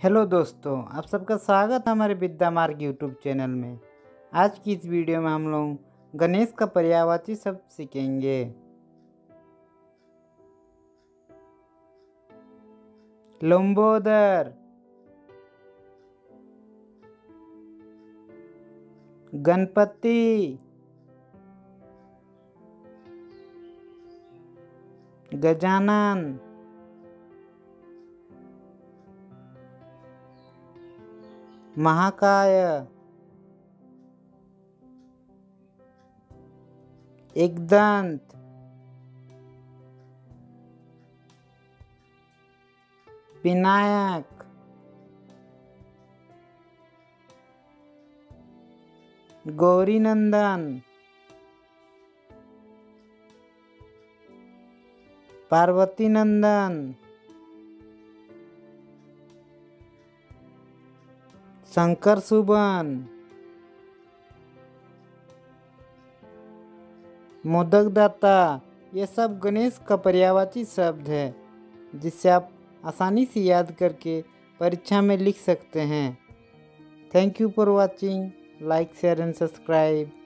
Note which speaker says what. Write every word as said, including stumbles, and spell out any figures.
Speaker 1: Hello दोस्तों, आप सबका स्वागत है हमारे विद्या मार्ग यूट्यूब चैनल में। आज की इस वीडियो में हम लोग गणेश का पर्यायवाची शब्द सीखेंगे। लंबोदर, गणपति, गजानन, महाकाय, एकदंत, विनायक, गौरी नंदन, पार्वती नंदन, शंकर सुबन, मोदक दाता। ये सब गणेश का पर्यायवाची शब्द है जिससे आप आसानी से याद करके परीक्षा में लिख सकते हैं। Thank you for watching. Like share and subscribe.